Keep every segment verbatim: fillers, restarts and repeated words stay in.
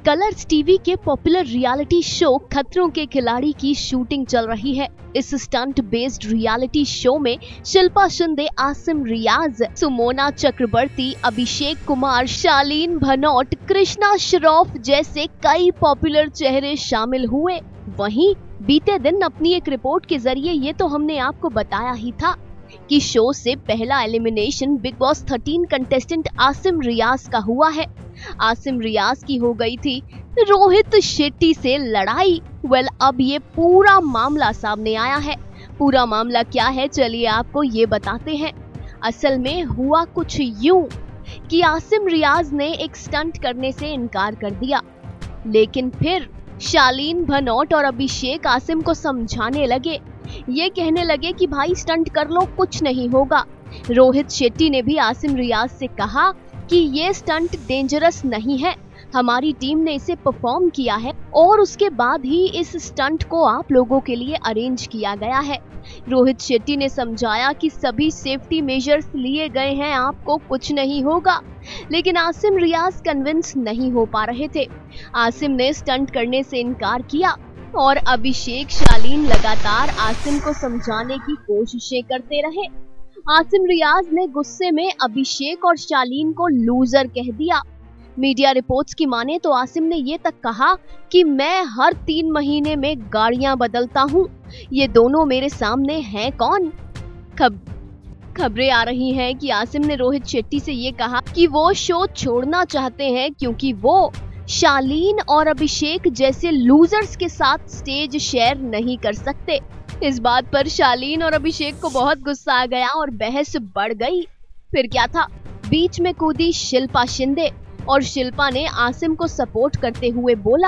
Colours TV के popular reality show Khatron Ke खिलाड़ी की शूटिंग चल रही है। इस स्टंट बेस्ड रियलिटी शो में शिल्पा शिंदे, आसिम रियाज, सुमोना चक्रवर्ती, अभिषेक कुमार, शालीन भनोट, कृष्णा श्रॉफ जैसे कई पॉपुलर चेहरे शामिल हुए। वहीं बीते दिन अपनी एक रिपोर्ट के जरिए ये तो हमने आपको बताया ही था कि शो से पहला एलिमिनेशन बिग बॉस तेरह कंटेस्टेंट आसिम रियाज का हुआ है। आसिम रियाज की हो गई थी रोहित शेट्टी से लड़ाई। वेल अब ये पूरा मामला सामने आया है। पूरा मामला क्या है, चलिए आपको ये बताते हैं। असल में हुआ कुछ यूं कि आसिम रियाज ने एक स्टंट करने से इनकार कर दिया, लेकिन फिर शालीन भनोट और अभिषेक आसिम को समझाने लगे। ये कहने लगे कि भाई स्टंट कर लो, कुछ नहीं होगा। रोहित शेट्टी ने भी आसिम रियाज से कहा कि ये स्टंट डेंजरस नहीं है, हमारी टीम ने इसे परफॉर्म किया है और उसके बाद ही इस स्टंट को आप लोगों के लिए अरेंज किया गया है। रोहित शेट्टी ने समझाया कि सभी सेफ्टी मेजर्स लिए गए हैं, आपको कुछ नहीं होगा, लेकिन आसिम रियाज कन्विंस नहीं हो पा रहे थे। आसिम ने स्टंट करने से इनकार किया और अभिषेक, शालीन लगातार आसिम को समझाने की कोशिशें करते रहे। आसिम रियाज ने गुस्से में अभिषेक और शालीन को लूजर कह दिया। मीडिया रिपोर्ट्स की माने तो आसिम ने ये तक कहा कि मैं हर तीन महीने में गाड़ियां बदलता हूँ, ये दोनों मेरे सामने हैं कौन। खब खबरें आ रही हैं कि आसिम ने रोहित शेट्टी से ये कहा कि वो शो छोड़ना चाहते हैं क्योंकि वो शालीन और अभिषेक जैसे लूजर्स के साथ स्टेज शेयर नहीं कर सकते। इस बात पर शालीन और अभिषेक को बहुत गुस्सा आ गया और बहस बढ़ गई। फिर क्या था, बीच में कूदी शिल्पा शिंदे और शिल्पा ने आसिम को सपोर्ट करते हुए बोला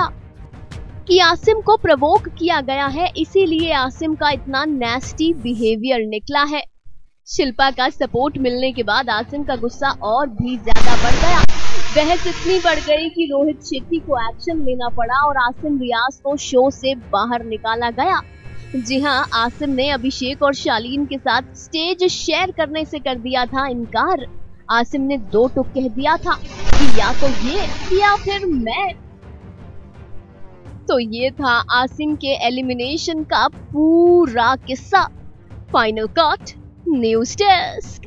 कि आसिम को प्रवोक किया गया है, इसीलिए आसिम का इतना नेस्टी बिहेवियर निकला है। शिल्पा का सपोर्ट मिलने के बाद आसिम का गुस्सा और भी ज्यादा बढ़ गया। बहस इतनी बढ़ गई कि रोहित शेट्टी को एक्शन लेना पड़ा और आसिम रियाज को शो से बाहर निकाला गया। जी हां, आसिम ने अभिषेक और शालीन के साथ स्टेज शेयर करने से कर दिया था इनकार। आसिम ने दो टुक कह दिया था कि या तो ये या फिर मैं। तो ये था आसिम के एलिमिनेशन का पूरा किस्सा। Final cut, news desk.